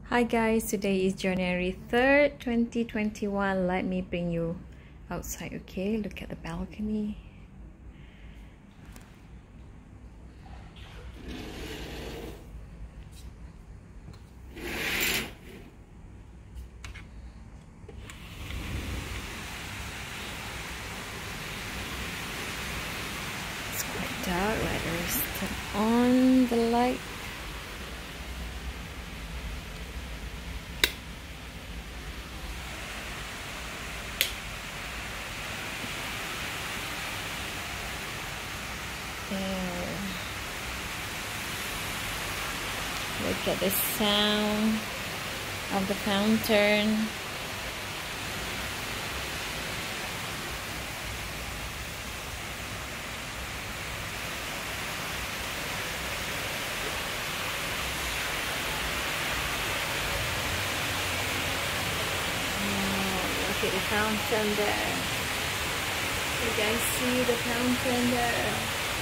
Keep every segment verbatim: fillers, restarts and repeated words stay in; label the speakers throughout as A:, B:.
A: Hi guys, today is January third, twenty twenty-one. Let me bring you outside, okay? Look at the balcony. It's quite dark, let us turn on the light. There. Look at the sound of the fountain. Wow, look at the fountain there. You guys see the fountain there?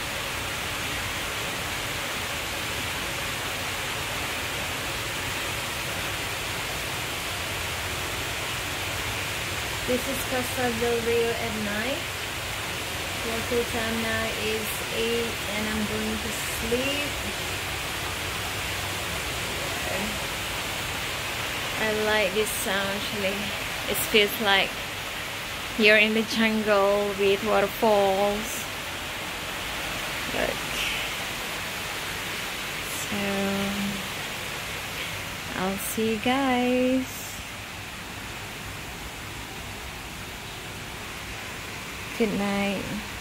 A: This is Casa del Rio at night. Local time now is eight and I'm going to sleep. I like this sound actually. It feels like you're in the jungle with waterfalls. Look. So I'll see you guys. Good night.